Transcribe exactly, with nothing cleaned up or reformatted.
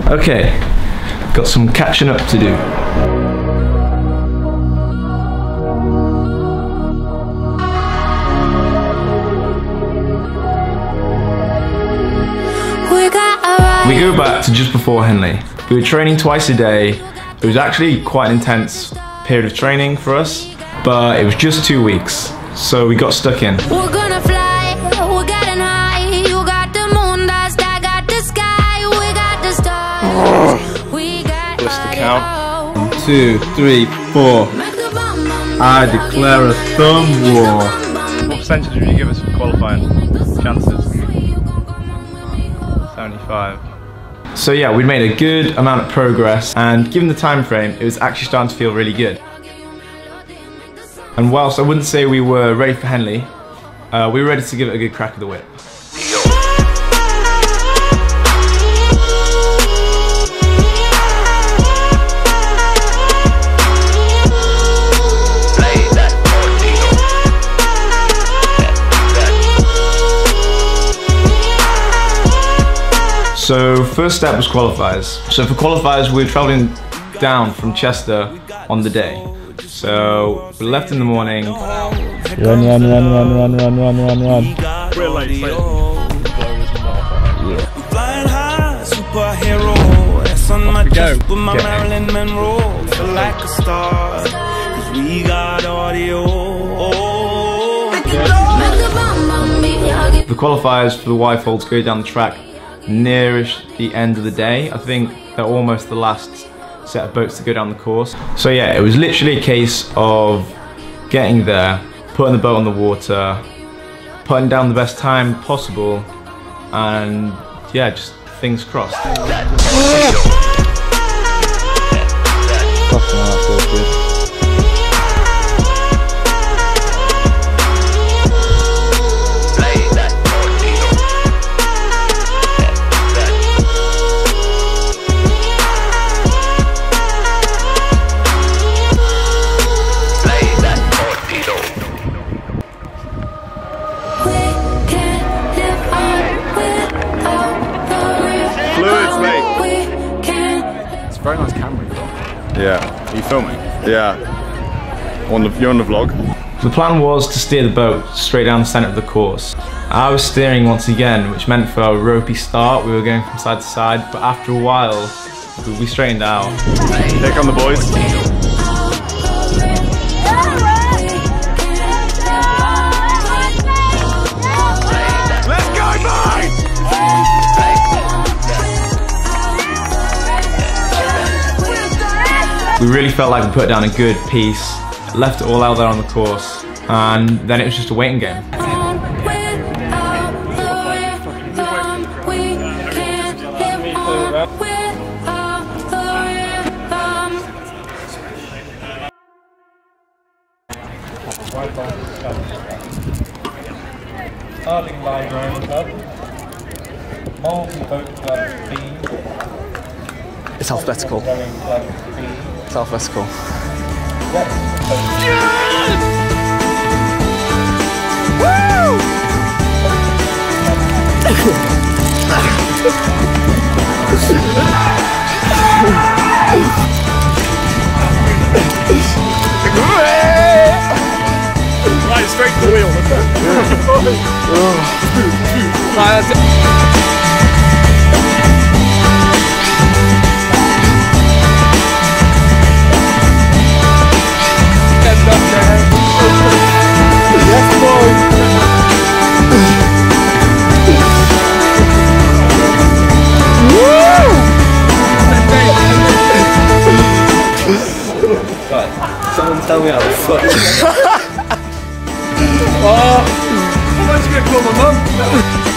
Okay, got some catching up to do. We go back to just before Henley. We were training twice a day. It was actually quite an intense period of training for us, but it was just two weeks, so we got stuck in. We're gonna fly, we're getting high. You got the moon dust, I got the sky. We got the stars, we got What's the count? One, two, three, four. I declare a thumb war. What percentage would you give us for qualifying chances? seventy-five. So yeah, we'd made a good amount of progress, and given the time frame, it was actually starting to feel really good. And whilst I wouldn't say we were ready for Henley, uh, we were ready to give it a good crack of the whip. So first step was qualifiers. So for qualifiers, we were travelling down from Chester on the day. So we left in the morning. Run, run, run, run, run, run, run, run, run. Real late, yeah. Flying high, superhero. That's on my chest with my Marilyn Monroe. Feel like a star, 'cause we got audio. The qualifiers for the Y-folds go down the track nearish the end of the day. I think they're almost the last set of boats to go down the course. So yeah, it was literally a case of getting there, putting the boat on the water, putting down the best time possible, and yeah, just fingers crossed. Very nice camera you've got. Yeah. Are you filming? Yeah. On the, you're on the vlog? The plan was to steer the boat straight down the centre of the course. I was steering once again, which meant for a ropey start we were going from side to side, but after a while we straightened out. Here come the boys. We really felt like we put down a good piece, left it all out there on the course, and then it was just a waiting game. Starting line rowing club, multi-boat club B. It's alphabetical. It's alphabetical. Right, straight to the wheel. That's it. Someone tell me how to fuck. Oh, I'm actually gonna call my mum.